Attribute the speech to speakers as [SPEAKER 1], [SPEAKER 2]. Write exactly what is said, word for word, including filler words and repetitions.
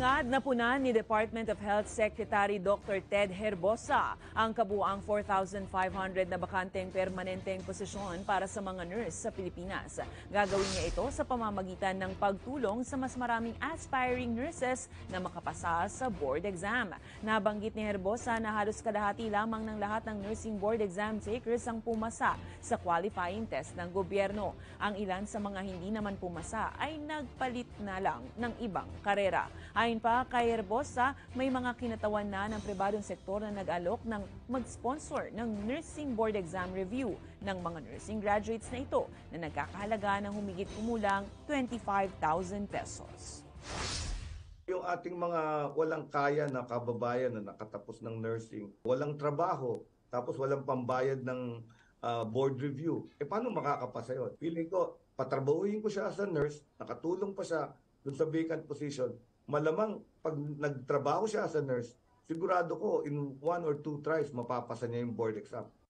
[SPEAKER 1] Hangad na punan ni Department of Health Secretary Doctor Ted Herbosa ang kabuuang four thousand five hundred na bakanteng permanenteng posisyon para sa mga nurse sa Pilipinas. Gagawin niya ito sa pamamagitan ng pagtulong sa mas maraming aspiring nurses na makapasa sa board exam. Nabanggit ni Herbosa na halos kalahati lamang ng lahat ng nursing board exam takers ang pumasa sa qualifying test ng gobyerno. Ang ilan sa mga hindi naman pumasa ay nagpalit na lang ng ibang karera. Ayon pa kay Herbosa, may mga kinatawan na ng pribadong sektor na nag-alok ng mag-sponsor ng Nursing Board Exam Review ng mga nursing graduates na ito na nagkakahalaga ng humigit kumulang twenty-five thousand pesos.
[SPEAKER 2] Yung ating mga walang kaya na kababayan na nakatapos ng nursing, walang trabaho, tapos walang pambayad ng uh, board review, eh paano makakapasa yun? Feeling ko, patrabahuhin ko siya as a nurse, nakatulong pa siya dun sa vacant position, malamang pag nagtrabaho siya as a nurse, sigurado ko in one or two tries mapapasa niya yung board exam.